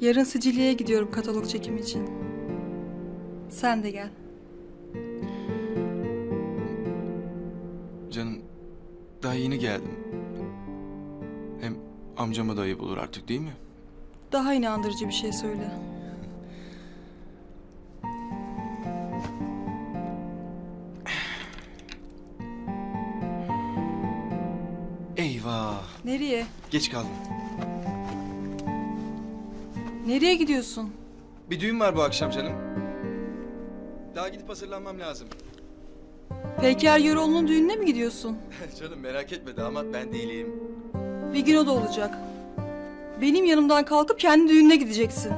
Yarın Sicilia'ya gidiyorum katalog çekimi için. Sen de gel. Canım, daha yeni geldim. Hem amcama da ayıp olur artık, değil mi? Daha inandırıcı bir şey söyle. Eyvah! Nereye? Geç kaldım. Nereye gidiyorsun? Bir düğün var bu akşam canım. Daha gidip hazırlanmam lazım. Peyker Yöroğlu'nun düğününe mi gidiyorsun? Canım merak etme, damat ben değilim. Bir gün o da olacak. Benim yanımdan kalkıp kendi düğününe gideceksin.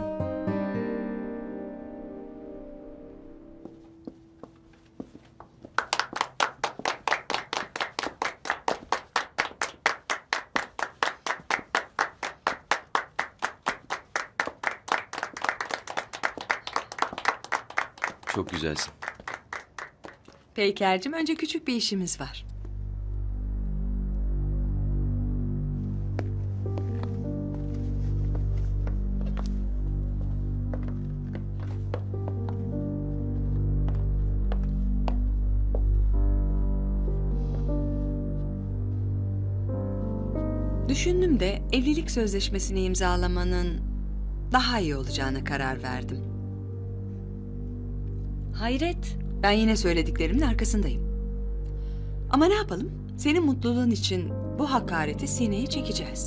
Çok güzelsin. Peyker'cim, önce küçük bir işimiz var. Düşündüm de evlilik sözleşmesini imzalamanın daha iyi olacağına karar verdim. Hayret. Ben yine söylediklerimin arkasındayım. Ama ne yapalım? Senin mutluluğun için bu hakareti sineye çekeceğiz.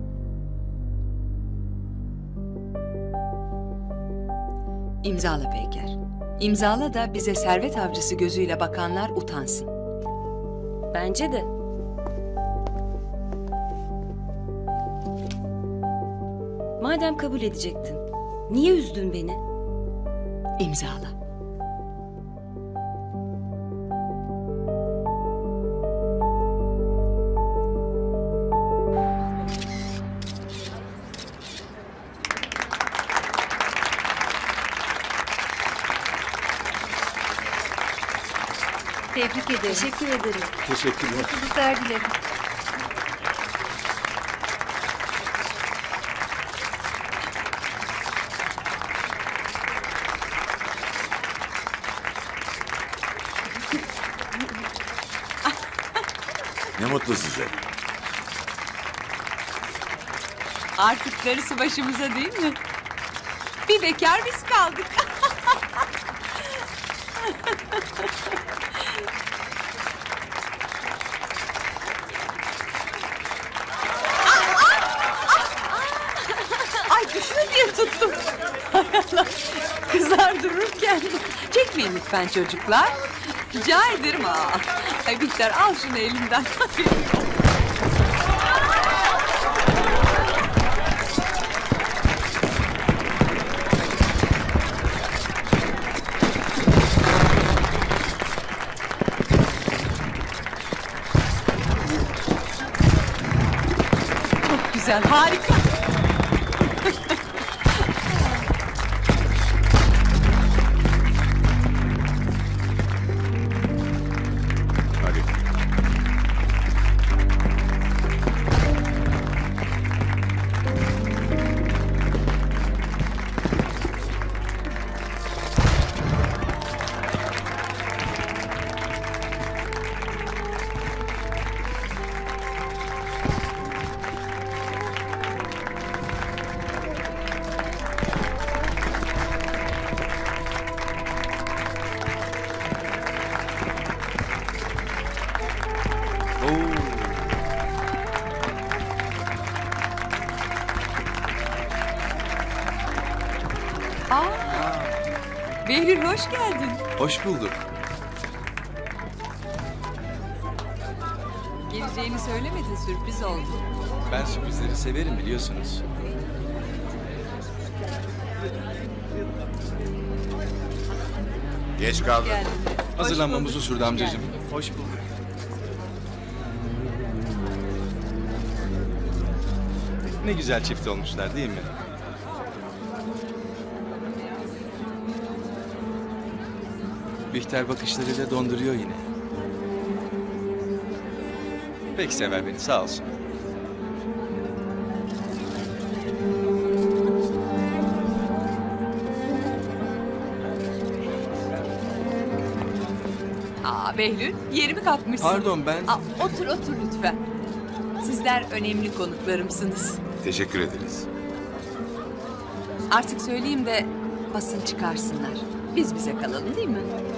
İmzala Peyker. İmzala da bize servet avcısı gözüyle bakanlar utansın. Bence de. Madem kabul edecektin, niye üzdün beni? İmzala. Tebrik ederim. Teşekkür ederim. Teşekkürler. Mutluluklar dilerim. Ne mutlu size. Artık darısı başımıza değil mi? Bir bekar biz kaldık. Ay düşünün diye tuttum. Hay Allah. Kızlar dururken. Çekmeyin lütfen çocuklar. Rica ederim. Ay Bihter, al şunu elimden. Çok güzel, harika. Hadi. Behlül, hoş geldin. Hoş bulduk. Geleceğini söylemedin, sürpriz oldu. Ben sürprizleri severim, biliyorsunuz. Geç kaldın. Geldin. Hazırlanmamız uzun sürdü amcacığım. Hoş bulduk. Ne güzel çift olmuşlar, değil mi? Bihter bakışlarıyla donduruyor yine. Pek sever beni, sağ olsun. Behlül, yerimi kapmışsın. Pardon, ben... Otur otur lütfen. Sizler önemli konuklarımsınız. Teşekkür ederiz. Artık söyleyeyim de basın çıkarsınlar. Biz bize kalalım değil mi?